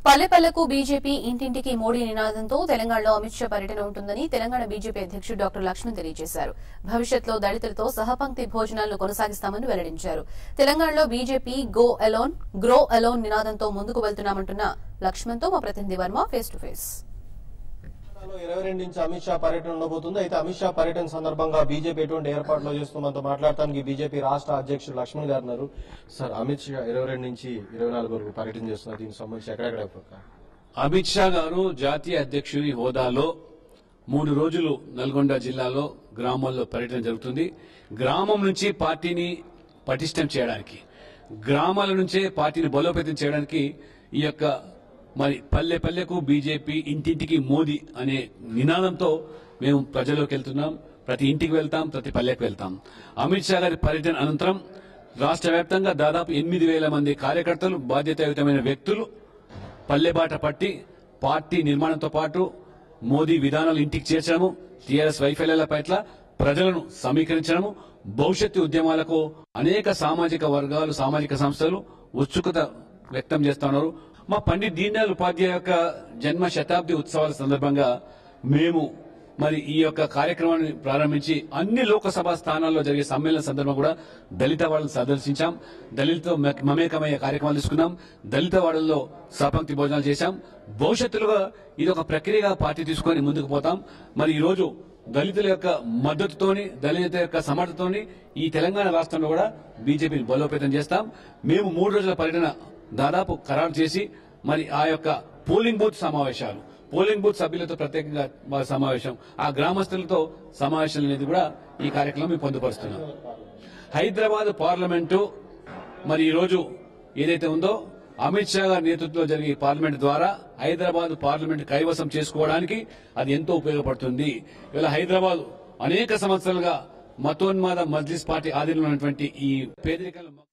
పల్లెపల్లకు BJP ఇంటింటికి మోడీ నినాదంతో తెలంగాణలో అమిత్ షా పర్యటన ఉంటుందని తెలంగాణ బీజేపీ అధ్యక్షుడు డాక్టర్ లక్ష్మణ్ తెలియజేశారు. భవిష్యత్తులో దళితులతో సహపంక్తి భోజనాలను కొనసాగిస్తామని వెల్లడించారు. తెలంగాణలో BJP go alone grow alone నినాదంతో ముందుకు వెళ్తున్నామంటున్న లక్ష్మణ్తో మా ప్రతినిధి వర్మ ఫేస్ టు ఫేస్. 22 నుంచి అమిత్ షా పర్యటన ఉండబోతుంది. అయితే అమిత్ షా పర్యటన సందర్భంగా బీజేపీ ఎటువంటి ఏర్పాట్లు చేస్తుందంతో మాట్లాడటానికి బీజేపీ రాష్ట్ర అధ్యక్షుడు లక్ష్మణ్ గారు ఉన్నారు. సార్, అమిత్ షా 22 నుంచి 24 వరకు పర్యటన చేస్తున్నారు. దీనికి సంబంధించి ఎక్కడెక్కడ అమిత్ షా గారు జాతీయ అధ్యక్షుడి హోదాలో 3 రోజులు నల్గొండ జిల్లాలో గ్రామాల్లో పర్యటన జరుగుతుంది. గ్రామం నుంచి పార్టీని పటిష్టం చేయడానికి, గ్రామాల నుంచే పార్టీని బలోపేతం చేయడానికి ఈ యొక్క మరి పల్లె పల్లెకు బీజేపీ ఇంటింటికి మోదీ అనే నినాదంతో మేము ప్రజల్లోకి వెళ్తున్నాం. ప్రతి ఇంటికి వెళ్తాం, ప్రతి పల్లెకు వెళ్తాం. అమిత్ షా గారి పర్యటన అనంతరం రాష్ట్ర వ్యాప్తంగా దాదాపు 8,000 మంది కార్యకర్తలు, బాధ్యతాయుతమైన వ్యక్తులు పల్లెబాట పట్టి పార్టీ నిర్మాణంతో పాటు మోదీ విధానాలు ఇంటికి చేర్చడము, టీఆర్ఎస్ వైఫల్యాల పట్ల ప్రజలను సమీకరించడము, భవిష్యత్తు ఉద్యమాలకు అనేక సామాజిక వర్గాలు, సామాజిక సంస్థలు ఉత్సుకత వ్యక్తం చేస్తున్నారు. మా పండిట్ దీన్ దయాళ్ ఉపాధ్యాయ యొక్క జన్మ శతాబ్ది ఉత్సవాల సందర్భంగా మేము మరి ఈ యొక్క కార్యక్రమాన్ని ప్రారంభించి అన్ని లోకసభ స్థానాల్లో జరిగే సమ్మేళన సందర్భంగా కూడా దళిత వాడలను సందర్శించాం. దళితులతో మమేకమయ్యే కార్యక్రమాలు తీసుకున్నాం. దళిత వాడల్లో సహపంక్తి భోజనాలు చేశాం. భవిష్యత్తులో ఇది ఒక ప్రక్రియగా పార్టీ తీసుకొని ముందుకు పోతాం. మరి ఈ రోజు దళితుల యొక్క మద్దతుతోని, దళితుల యొక్క సమర్థతతోని ఈ తెలంగాణ రాష్ట్రంలో కూడా బీజేపీని బలోపేతం చేస్తాం. మేము 3 రోజుల పర్యటన దాదాపు ఖరారు చేసి మరి ఆ యొక్క పోలింగ్ బూత్ సమావేశాలు, పోలింగ్ బూత్ సభ్యులతో ప్రత్యేకంగా సమావేశం, ఆ గ్రామస్తులతో సమావేశాలు అనేది కూడా ఈ కార్యక్రమం పొందుపరుస్తున్నాం. హైదరాబాద్ పార్లమెంటు మరి ఈ రోజు ఏదైతే ఉందో అమిత్ షా గారి నేతృత్వంలో జరిగే పార్లమెంట్ ద్వారా హైదరాబాద్ పార్లమెంట్ కైవసం చేసుకోవడానికి అది ఎంతో ఉపయోగపడుతుంది. ఇవాళ హైదరాబాద్ అనేక సంవత్సరాలుగా మతోన్మాద మజ్లిస్ పార్టీ ఆధీనంలో ఉన్నటువంటి ఈ పేదరికల